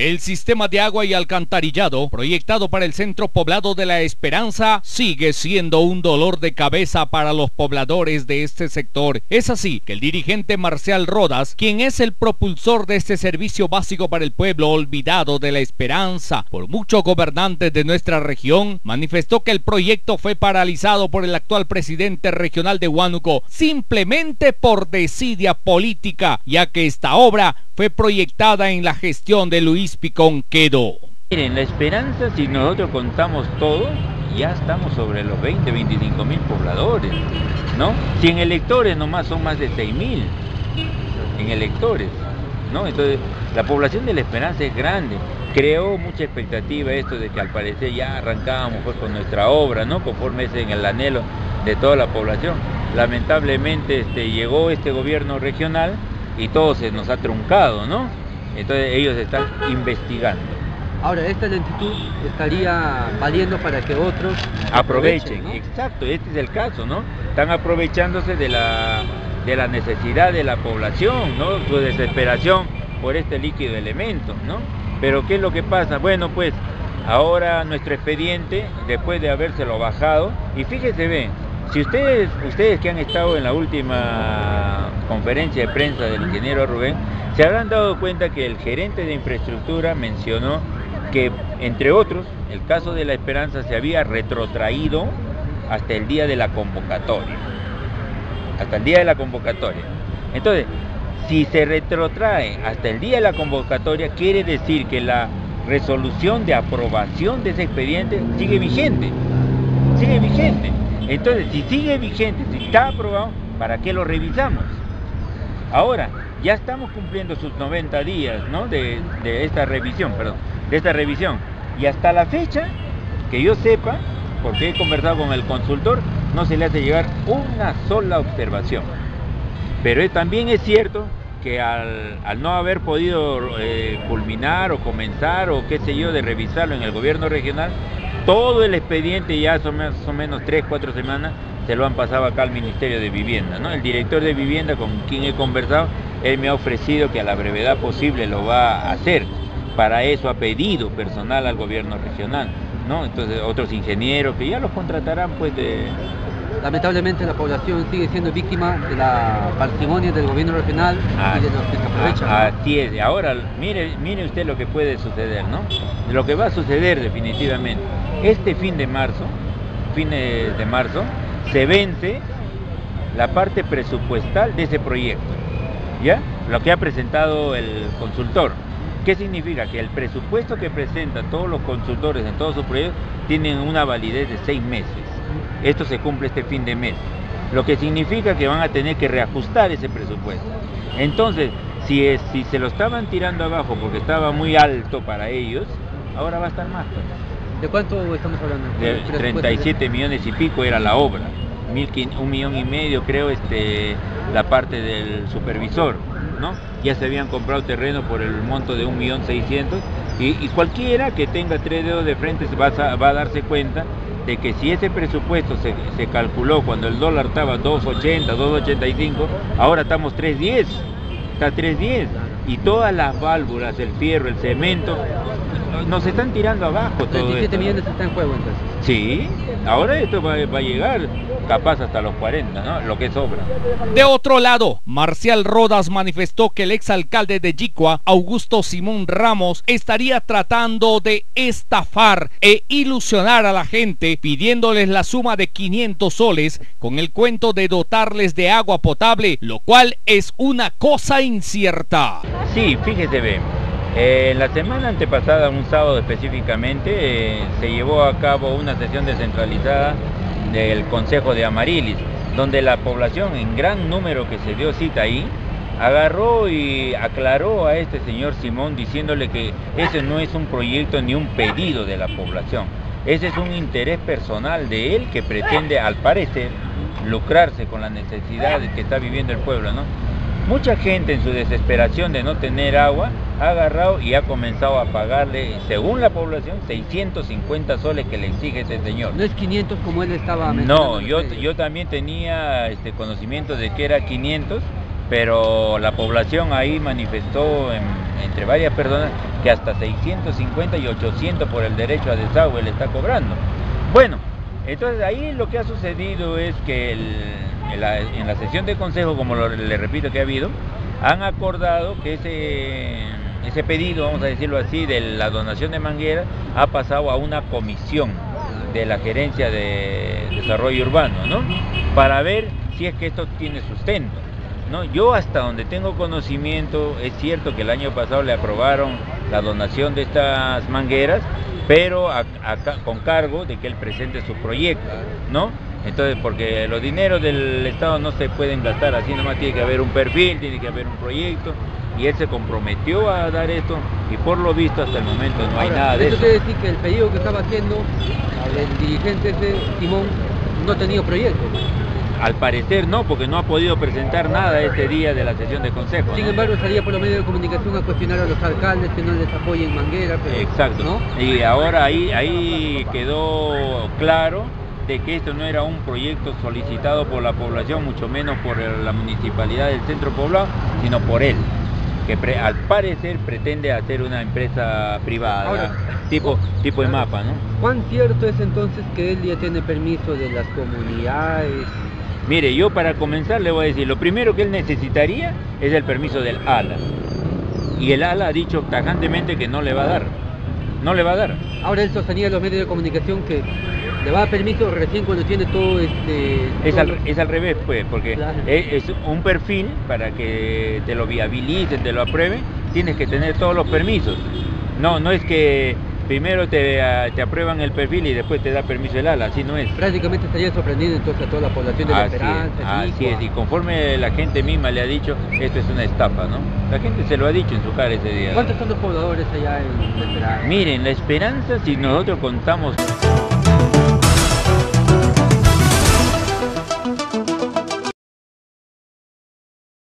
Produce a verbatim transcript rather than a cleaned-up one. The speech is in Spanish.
El sistema de agua y alcantarillado proyectado para el centro poblado de La Esperanza sigue siendo un dolor de cabeza para los pobladores de este sector. Es así que el dirigente Marcial Rodas, quien es el propulsor de este servicio básico para el pueblo olvidado de La Esperanza por muchos gobernantes de nuestra región, manifestó que el proyecto fue paralizado por el actual presidente regional de Huánuco simplemente por desidia política, ya que esta obra fue proyectada en la gestión de Luis Picón Quedo. Miren, La Esperanza, si nosotros contamos todo, ya estamos sobre los veinte, veinticinco mil pobladores, ¿no? Si en electores nomás son más de seis mil, en electores, ¿no? Entonces, la población de La Esperanza es grande. Creó mucha expectativa esto de que al parecer ya arrancábamos pues con nuestra obra, ¿no? Conforme es en el anhelo de toda la población. Lamentablemente este, llegó este gobierno regional y todo se nos ha truncado, ¿no? Entonces ellos están investigando. Ahora, esta lentitud estaría valiendo para que otros aprovechen, aprovechen, ¿no? Exacto, este es el caso, ¿no? Están aprovechándose de la, de la necesidad de la población, ¿no? Su desesperación por este líquido elemento, ¿no? Pero ¿qué es lo que pasa? Bueno, pues ahora nuestro expediente, después de habérselo bajado, y fíjese, ven, si ustedes, ustedes que han estado en la última conferencia de prensa del ingeniero Rubén, se habrán dado cuenta que el gerente de infraestructura mencionó que, entre otros, el caso de La Esperanza se había retrotraído hasta el día de la convocatoria. Hasta el día de la convocatoria. Entonces, si se retrotrae hasta el día de la convocatoria, quiere decir que la resolución de aprobación de ese expediente sigue vigente. Sigue vigente. Entonces, si sigue vigente, si está aprobado, ¿para qué lo revisamos? Ahora, ya estamos cumpliendo sus noventa días, ¿no? de, de esta revisión, perdón, de esta revisión. Y hasta la fecha, que yo sepa, porque he conversado con el consultor, no se le hace llegar una sola observación. Pero también es cierto que al, al no haber podido eh, culminar o comenzar o qué sé yo de revisarlo en el gobierno regional, todo el expediente ya son más o menos tres, cuatro semanas se lo han pasado acá al Ministerio de Vivienda, ¿no? El director de Vivienda con quien he conversado, él me ha ofrecido que a la brevedad posible lo va a hacer. Para eso ha pedido personal al gobierno regional, ¿no? Entonces otros ingenieros que ya los contratarán pues de... Lamentablemente la población sigue siendo víctima de la parsimonia del gobierno regional ah, y de los que se aprovechan. Ah, ¿no? Así es. Ahora, mire, mire usted lo que puede suceder, ¿no? Lo que va a suceder definitivamente. Este fin de marzo, fin de, de marzo, se vence la parte presupuestal de ese proyecto, ¿ya? Lo que ha presentado el consultor. ¿Qué significa? Que el presupuesto que presentan todos los consultores en todos sus proyectos tienen una validez de seis meses. Esto se cumple este fin de mes, lo que significa que van a tener que reajustar ese presupuesto. Entonces, si, es, si se lo estaban tirando abajo porque estaba muy alto para ellos, ahora va a estar más. ¿De cuánto estamos hablando? De treinta y siete millones y pico era la obra, un millón y medio creo este, la parte del supervisor, ¿no? Ya se habían comprado terreno por el monto de un millón seiscientos y, y cualquiera que tenga tres dedos de frente va a, va a darse cuenta de que si ese presupuesto se, se calculó cuando el dólar estaba dos ochenta, dos ochenta y cinco, ahora estamos tres diez, está tres diez, y todas las válvulas, el fierro, el cemento, nos están tirando abajo todo treinta y siete esto. millones está en juego entonces. Sí, ahora esto va, va a llegar capaz hasta los cuarenta, ¿no? Lo que sobra. De otro lado, Marcial Rodas manifestó que el exalcalde de Yicua, Augusto Simón Ramos, estaría tratando de estafar e ilusionar a la gente, pidiéndoles la suma de quinientos soles con el cuento de dotarles de agua potable, lo cual es una cosa incierta. Sí, fíjese bien. Eh, en la semana antepasada, un sábado específicamente, eh, se llevó a cabo una sesión descentralizada del Consejo de Amarilis, donde la población, en gran número que se dio cita ahí, agarró y aclaró a este señor Simón diciéndole que ese no es un proyecto ni un pedido de la población, ese es un interés personal de él que pretende, al parecer, lucrarse con la necesidad que está viviendo el pueblo, ¿no? Mucha gente en su desesperación de no tener agua ha agarrado y ha comenzado a pagarle, según la población, seiscientos cincuenta soles que le exige este señor. ¿No es quinientos como él estaba mencionando? No, yo, yo también tenía este conocimiento de que era quinientos, pero la población ahí manifestó en, entre varias personas que hasta seiscientos cincuenta y ochocientos por el derecho a desagüe le está cobrando. Bueno, entonces ahí lo que ha sucedido es que el, en, la, en la sesión de consejo, como lo, le repito que ha habido, han acordado que ese, ese pedido, vamos a decirlo así, de la donación de mangueras ha pasado a una comisión de la Gerencia de Desarrollo Urbano, ¿no? Para ver si es que esto tiene sustento, ¿no? Yo hasta donde tengo conocimiento, es cierto que el año pasado le aprobaron la donación de estas mangueras, pero a, a, con cargo de que él presente su proyecto, ¿no? Entonces, porque los dineros del Estado no se pueden gastar así, nomás tiene que haber un perfil, tiene que haber un proyecto, y él se comprometió a dar esto, y por lo visto hasta el momento no hay Ahora, nada de eso. Eso quiere decir que el pedido que estaba haciendo el dirigente ese, Simón, no tenía proyecto. Al parecer no, porque no ha podido presentar nada este día de la sesión de consejo, Sin ¿no? embargo, salía por los medios de comunicación a cuestionar a los alcaldes que no les apoyen mangueras. Pero, Exacto, ¿no? Y ahora ahí, ahí quedó claro de que esto no era un proyecto solicitado por la población, mucho menos por la municipalidad del centro poblado, sino por él, que pre, al parecer pretende hacer una empresa privada, Ahora, tipo, tipo claro. EMAPA, ¿no? ¿Cuán cierto es entonces que él ya tiene permiso de las comunidades? Mire, yo para comenzar le voy a decir, lo primero que él necesitaría es el permiso del ALA. Y el ALA ha dicho tajantemente que no le va a dar. No le va a dar. Ahora él sostenía en los medios de comunicación que le va a dar permiso recién cuando tiene todo este... Es todo al, lo- es al revés, pues, porque Claro. es, es un perfil para que te lo viabilicen, te lo aprueben, tienes que tener todos los permisos. No, no es que primero te, te aprueban el perfil y después te da permiso el ALA, así no es. Prácticamente estaría sorprendiendo entonces a toda la población de La Así Esperanza, es, el así Icua. es, y conforme la gente misma le ha dicho, esto es una estafa, ¿no? La gente se lo ha dicho en su cara ese día. ¿Cuántos son los pobladores allá en La Esperanza? Miren, la esperanza, si nosotros contamos...